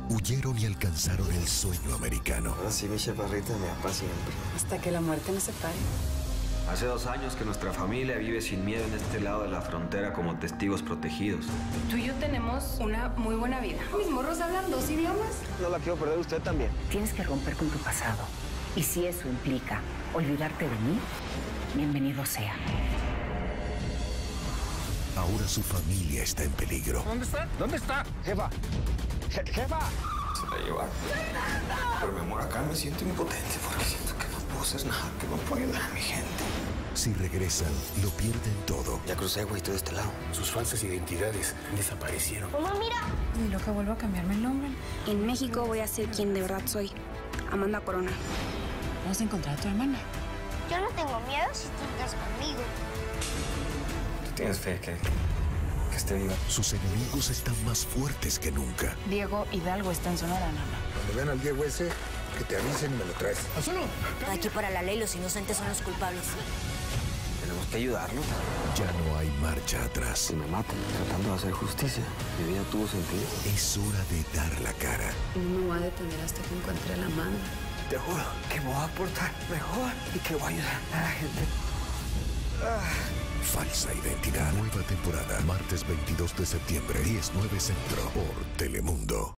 huyeron y alcanzaron el sueño americano. Ahora sí, mi chaparrita, mi papá siempre. Hasta que la muerte nos separe. Hace 2 años que nuestra familia vive sin miedo en este lado de la frontera como testigos protegidos. Tú y yo tenemos una muy buena vida. Mis morros hablan 2 idiomas. No la quiero perder, usted también. Tienes que romper con tu pasado. Y si eso implica olvidarte de mí, bienvenido sea. Ahora su familia está en peligro. ¿Dónde está? ¿Dónde está? Jefa. Jefa. Se la llevaron. Pero mi amor, acá me siento impotente porque siento que no puedo hacer nada, que no puedo ayudar a mi gente. Si regresan, lo pierden todo. Ya crucé, güey, estoy de este lado. Sus falsas identidades desaparecieron. Mamá, mira. Ni loca vuelvo a cambiarme el nombre. En México voy a ser quien de verdad soy. Amanda Corona. Vamos a encontrar a tu hermana. Yo no tengo miedo si tú estás conmigo. ¿Tú tienes fe que esté viva? Sus enemigos están más fuertes que nunca. Diego Hidalgo está en Sonora, mamá. Cuando vean al Diego ese, que te avisen y me lo traes. Aquí para la ley los inocentes son los culpables. Tenemos que ayudarnos. Ya no hay marcha atrás. Si me matan tratando de hacer justicia, mi vida tuvo sentido. Es hora de dar la cara. No me voy a detener hasta que encuentre a la Amanda. Te juro que me voy a portar mejor y que voy a ayudar a la gente. Falsa identidad. Nueva temporada. Martes 22 de septiembre, 19 Centro. Por Telemundo.